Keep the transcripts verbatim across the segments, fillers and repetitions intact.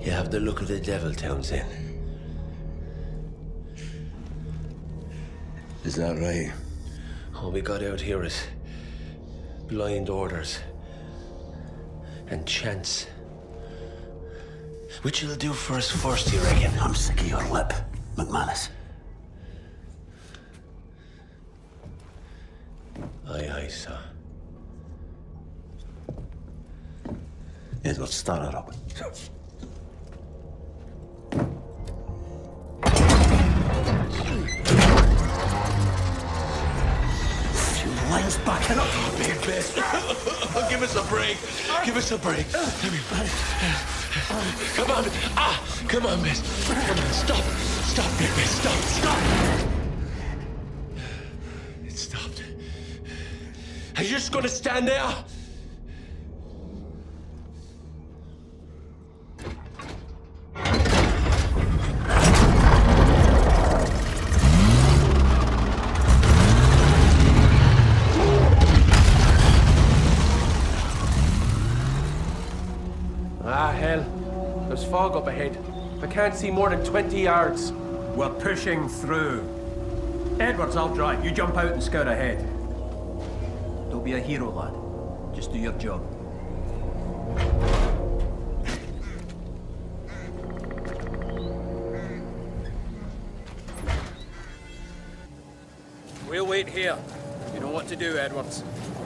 You have the look of the devil, Townsend. Is that right? All we got out here is blind orders and chance. Which will do for us first, you reckon? I'm sick of your lip, McManus. Aye, aye, sir. Edward, start her up. Few lines back it up. Big best. Give us a break. Give us a break. Come on. Ah, come on, miss. Come on, stop. Stop, big miss. Stop, stop. It stopped. Are you just gonna stand there? Ah, hell. There's fog up ahead. I can't see more than twenty yards. We're pushing through. Edwards, I'll drive. You jump out and scout ahead. Don't be a hero, lad. Just do your job. We'll wait here. You know what to do, Edwards.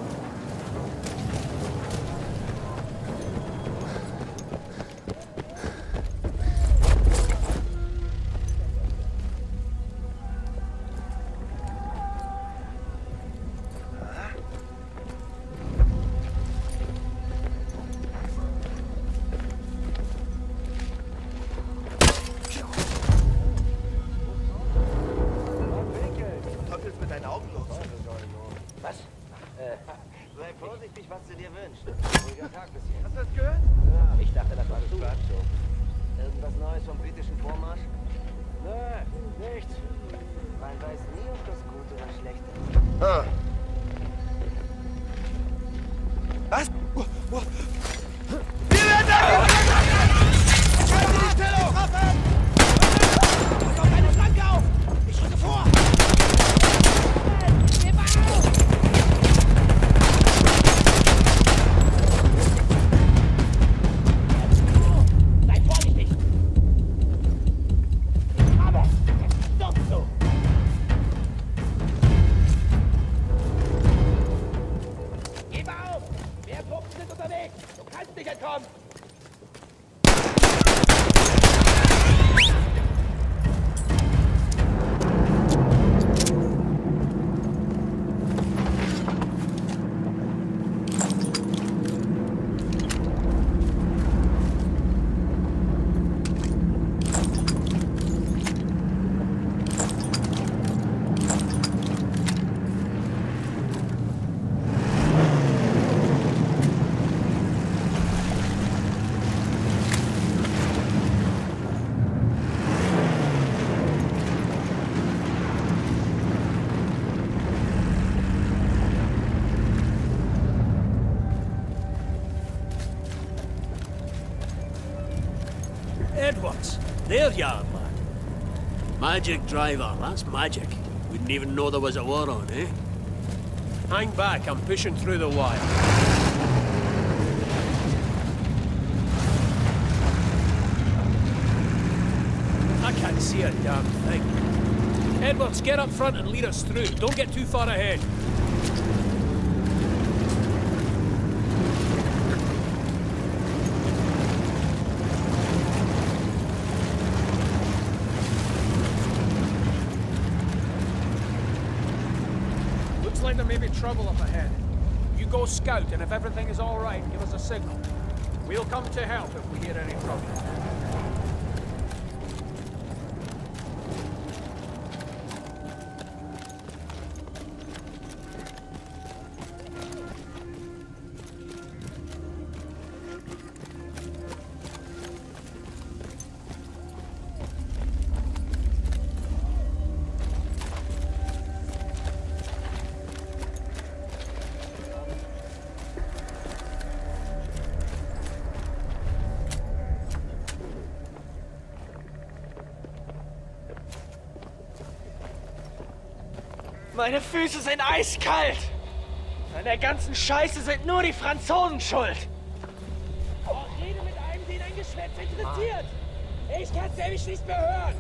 Edwards, there you are, lad. Magic driver, that's magic. Wouldn't even know there was a war on, eh? Hang back, I'm pushing through the wire. I can't see a damn thing. Edwards, get up front and lead us through. Don't get too far ahead. Looks like there may be trouble up ahead. You go scout, and if everything is all right, give us a signal. We'll come to help if we hear any trouble. Meine Füße sind eiskalt. An der ganzen Scheiße sind nur die Franzosen schuld. Oh, rede mit einem, den ein Geschwätz interessiert. Ich kann's nämlich nicht mehr hören.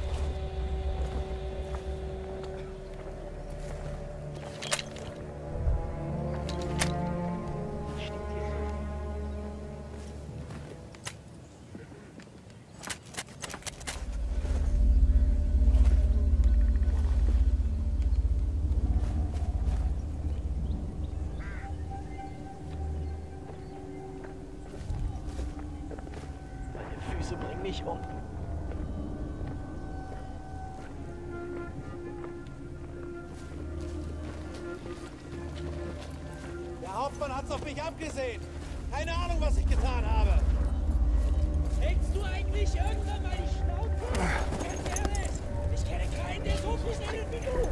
Bring mich um. Der Hauptmann hat's auf mich abgesehen. Keine Ahnung, was ich getan habe. Hältst du eigentlich irgendwann mal die Schnauze? Ganz ehrlich, ich kenne keinen, der so viel redet wie du.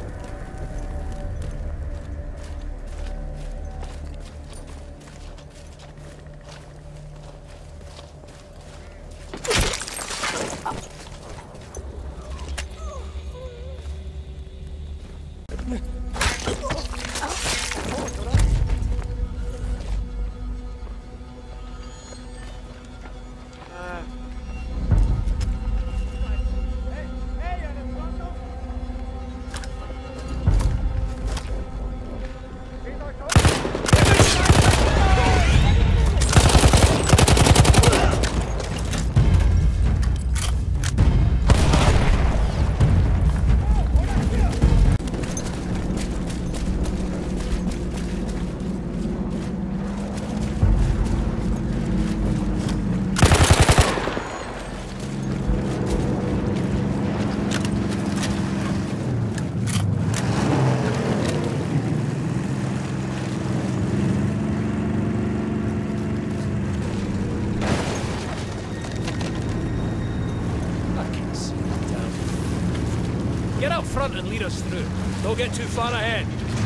Get out front and lead us through. Don't get too far ahead.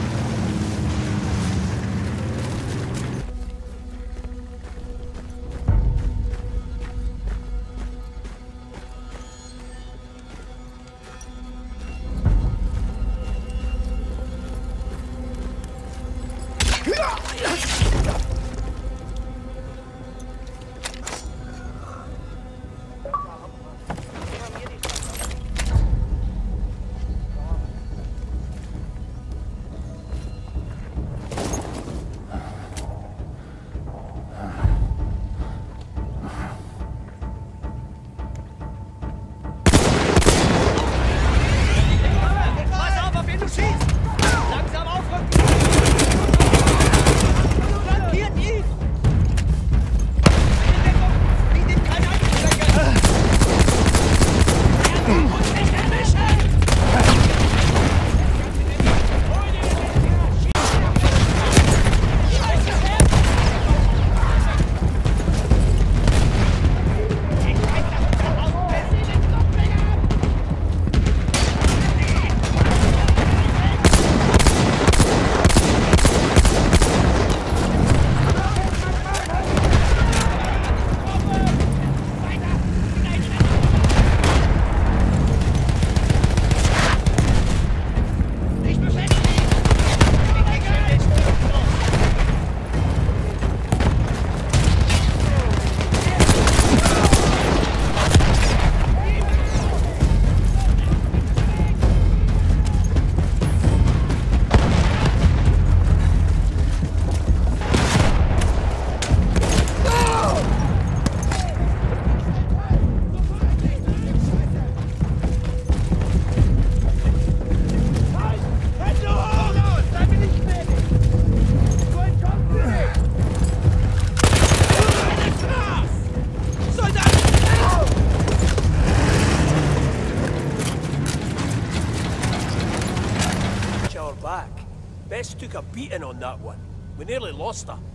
Bess took a beating on that one. We nearly lost her.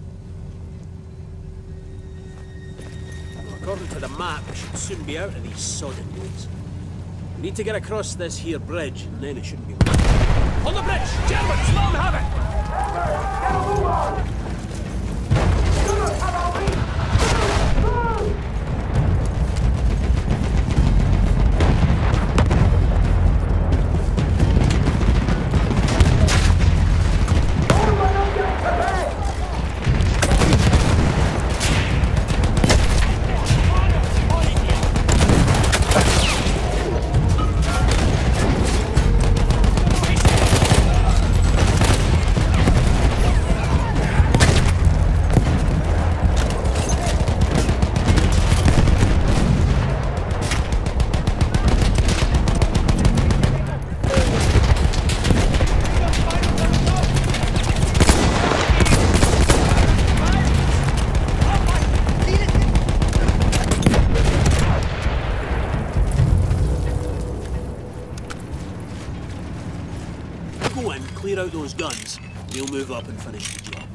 According to the map, we should soon be out of these sodden woods. We need to get across this here bridge, and then it shouldn't be long. On the bridge! Germans, let them have it! clear out those guns, we'll move up and finish the job.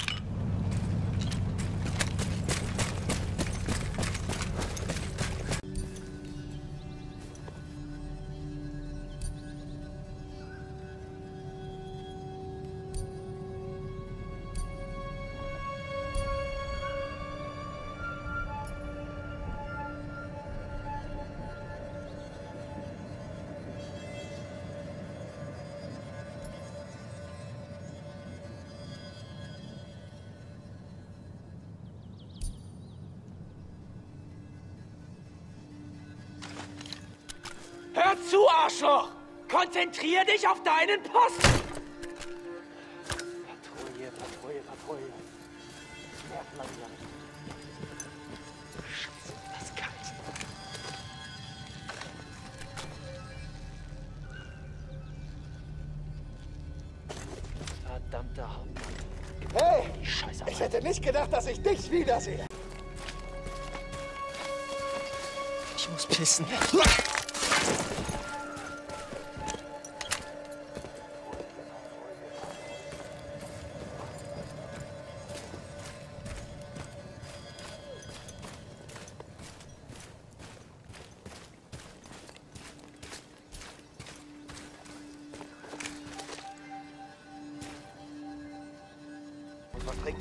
Hör zu, Arschloch! Konzentrier dich auf deinen Posten! Patrouille, Patrouille, Patrouille. Das merkt man ja nicht. Scheiße, ist das kalt. Verdammter Hauptmann. Hey! Die Scheiße. Ich hätte nicht gedacht, dass ich dich wiedersehe. Ich muss pissen. Was trinken?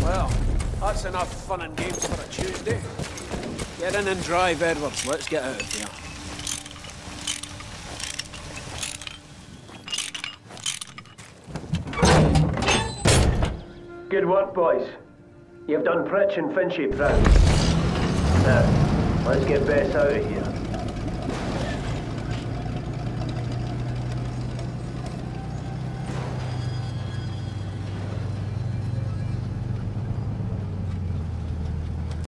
Well, that's enough fun and games for a Tuesday. Get in and drive, Edwards. Let's get out of here. Good work, boys. You've done Pritch and Finchy proud. Now, let's get Bess out of here.